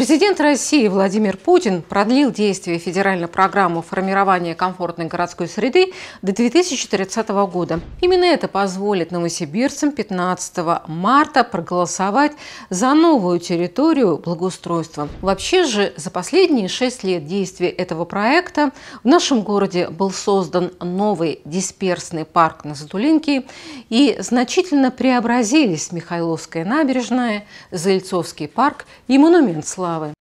Президент России Владимир Путин продлил действие федеральной программы формирования комфортной городской среды до 2030 года. Именно это позволит новосибирцам 15 марта проголосовать за новую территорию благоустройства. Вообще же за последние 6 лет действия этого проекта в нашем городе был создан новый дисперсный парк на Затулинке и значительно преобразились Михайловская набережная, Заильцовский парк и монумент славы.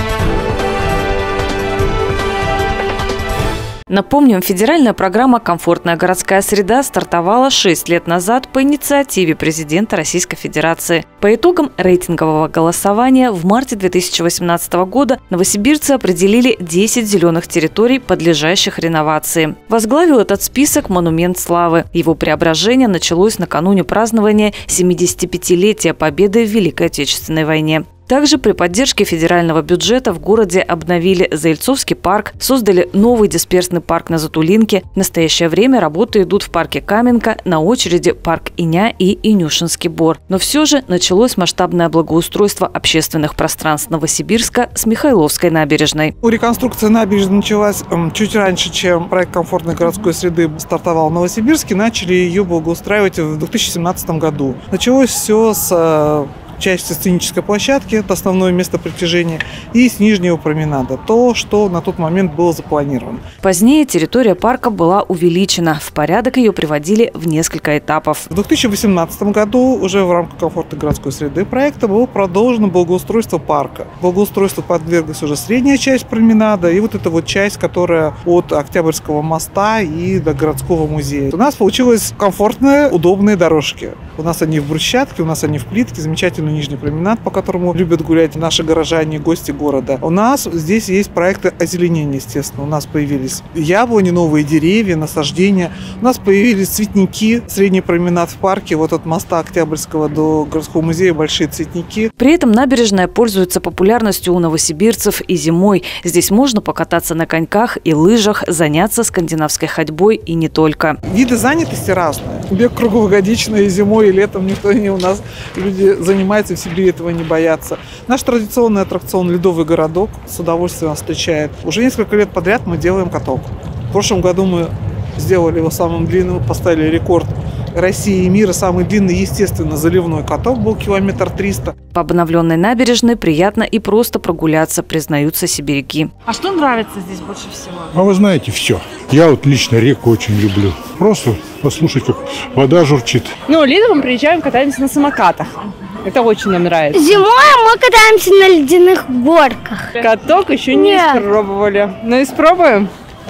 Напомним, федеральная программа «Комфортная городская среда» стартовала 6 лет назад по инициативе президента Российской Федерации. По итогам рейтингового голосования в марте 2018 года новосибирцы определили 10 зеленых территорий, подлежащих реновации. Возглавил этот список монумент славы. Его преображение началось накануне празднования 75-летия Победы в Великой Отечественной войне. Также при поддержке федерального бюджета в городе обновили Заильцовский парк, создали новый дисперсный парк на Затулинке. В настоящее время работы идут в парке Каменка, на очереди парк Иня и Инюшинский бор. Но все же началось масштабное благоустройство общественных пространств Новосибирска с Михайловской набережной. Реконструкция набережной началась чуть раньше, чем проект комфортной городской среды стартовал в Новосибирске. Начали ее благоустраивать в 2017 году. Началось все с части сценической площадки, это основное место притяжения, и с нижнего променада, то, что на тот момент было запланировано. Позднее территория парка была увеличена. В порядок ее приводили в несколько этапов. В 2018 году уже в рамках комфортной городской среды проекта было продолжено благоустройство парка. Благоустройству подверглась уже средняя часть променада и вот эта вот часть, которая от Октябрьского моста и до городского музея. У нас получилось комфортные, удобные дорожки. У нас они в брусчатке, у нас они в плитке, замечательный нижний променад, по которому любят гулять наши горожане и гости города. У нас здесь есть проекты озеленения, естественно. У нас появились яблони, новые деревья, насаждения. У нас появились цветники, средний променад в парке, вот от моста Октябрьского до городского музея большие цветники. При этом набережная пользуется популярностью у новосибирцев и зимой. Здесь можно покататься на коньках и лыжах, заняться скандинавской ходьбой и не только. Виды занятости разные. Бег круглогодичный, и зимой, и летом никто не у нас. Люди занимаются в Сибири, этого не боятся. Наш традиционный аттракцион «Ледовый городок» с удовольствием нас встречает. Уже несколько лет подряд мы делаем каток. В прошлом году мы сделали его самым длинным, поставили рекорд России и мира. Самый длинный, естественно, заливной каток был 300 километров. По обновленной набережной приятно и просто прогуляться, признаются сибиряки. А что нравится здесь больше всего? А вы знаете, все. Я вот лично реку очень люблю. Просто послушать, как вода журчит. Ну, летом мы приезжаем, катаемся на самокатах. Это очень нам нравится. Зимой мы катаемся на ледяных горках. Каток еще не испробовали. Но испробуем?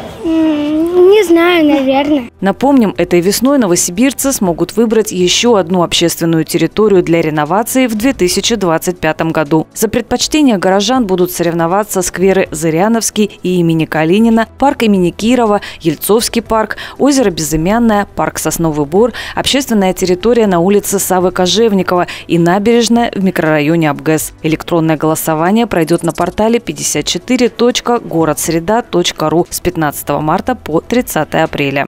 Не знаю, наверное. Напомним, этой весной новосибирцы смогут выбрать еще одну общественную территорию для реновации в 2025 году. За предпочтение горожан будут соревноваться скверы Зыряновский и имени Калинина, парк имени Кирова, Ельцовский парк, озеро Безымянное, парк Сосновый Бор, общественная территория на улице Савы Кожевникова и набережная в микрорайоне Абгэс. Электронное голосование пройдет на портале 54.городсреда.ру с 15 марта по 30 апреля.